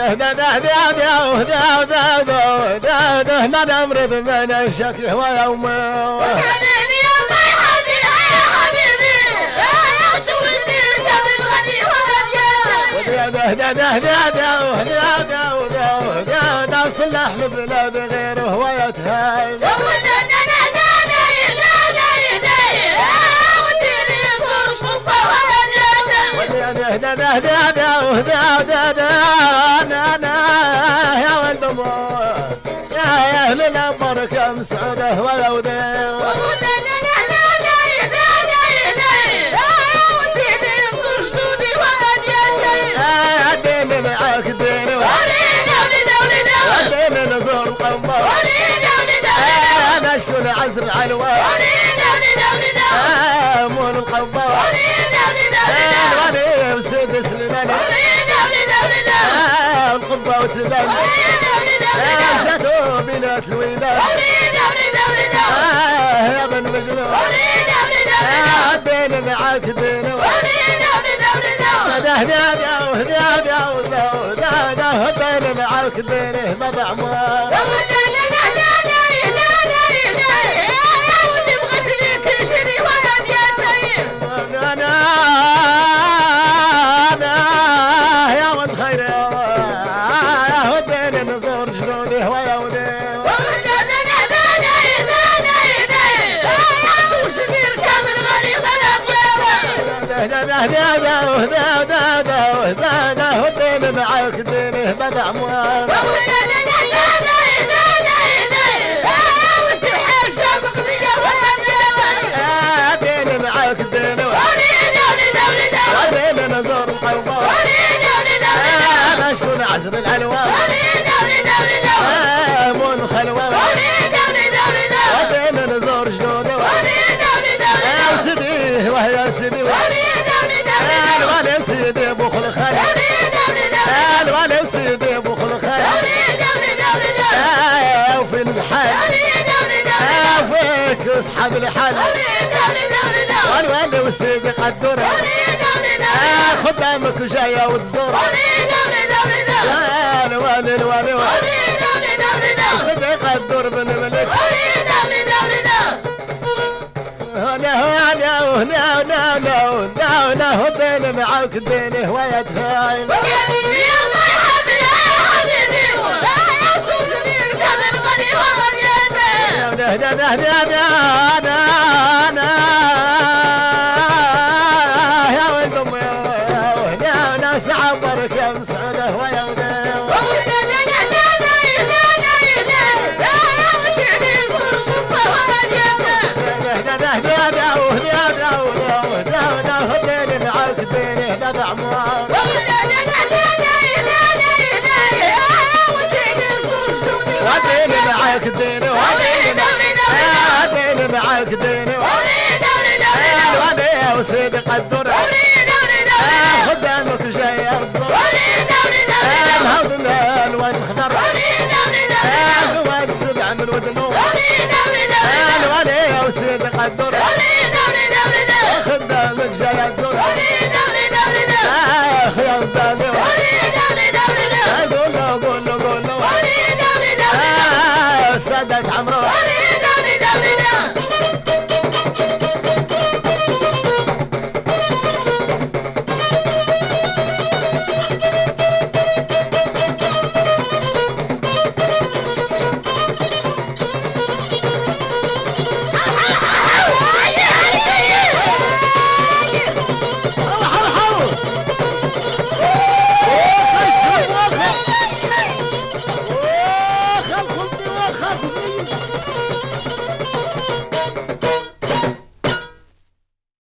ما نمرض من الشكل ويوم وحنيني يا طيحتي يا حبيبي يا شو يصير قبل غني ولا صلح البلاد غيره ويتهاي يا ولد يا اهل الامر كم سعده ولودين وديني معاك ديني وديني نزور القمر انا اشكل عزر العلوى مول القمر الغني وسيد سليمان القبة وتبان شاتو بنات الولاد يا بن مجنون ديني معاك ديني ديني معاك ديني ضبع عمار يا ولد خير يا وديني نزور جنودي ويا وديني وديني معاك ديني ضبع عمار ديني معاك ديني وديني نزور القوم انا شكون عزر العلوى مون الخلوى وديني نزور جنودي سيدي وهي سيدي الوالي سيدي ابو خلخال الوالي سيدي ابو خلخال وفين الحال وفيك اصحاب الحال والوالي وسيدي قدر خدامك جايه وتزور الوالي الوالي سيدي قدر بن ملك هنا ديني معاك ديني هواية هاي يا طيحتي يا حبيبي يا سوسني اركب الغني يا ولد امي يا ناس عبرك يا مسعده ويا ديني معاك ديني الوالي وسيدي قدر خدامك جاي تزور الهضم الواد الخضر الواد السبع من ودنو الوالي وسيدي قدر خدامك جاي تزور خيام دامي قول له سادك عمرو